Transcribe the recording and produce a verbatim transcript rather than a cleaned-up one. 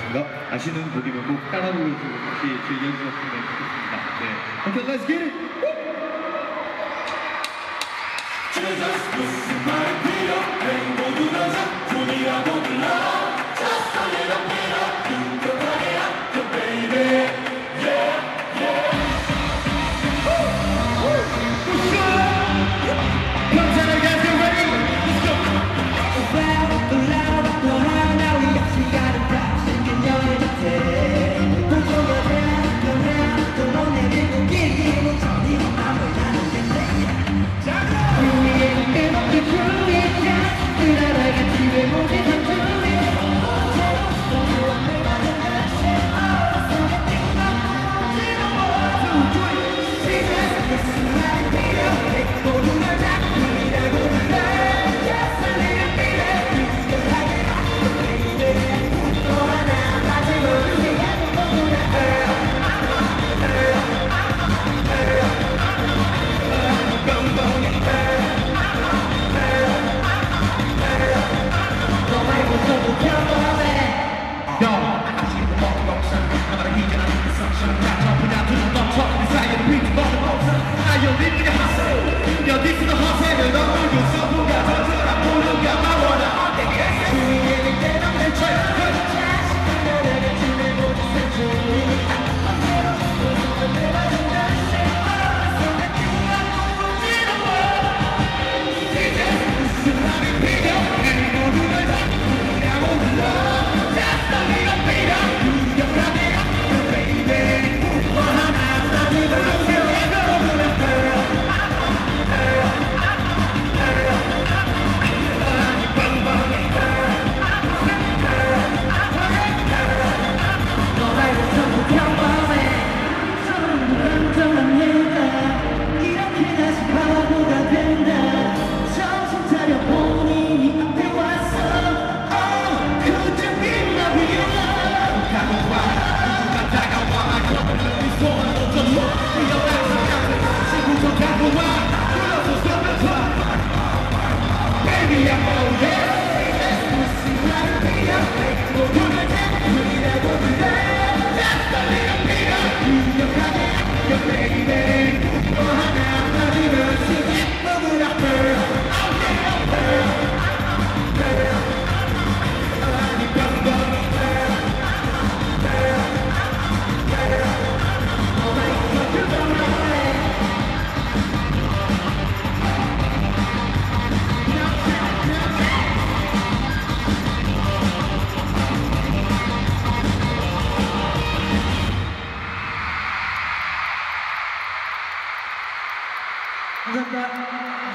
같습니다. 아시는 곡이면 꼭 따라 부르시고 같이 즐겨주셨으면 좋겠습니다. 네. Okay, let's get it! Jesus, 무슨 말 필요해 모두가 작품이라고 불러 Just a little bit of you Come on out, come baby Yeah, yeah Woo! Woo! What's up? Come on, guys, get ready Let's go! Loud, loud, loud Now we got you got it right Singing your identity Don't go down, go down Don't on that little gig Don't tell me I'm a lot of things 감사합니다.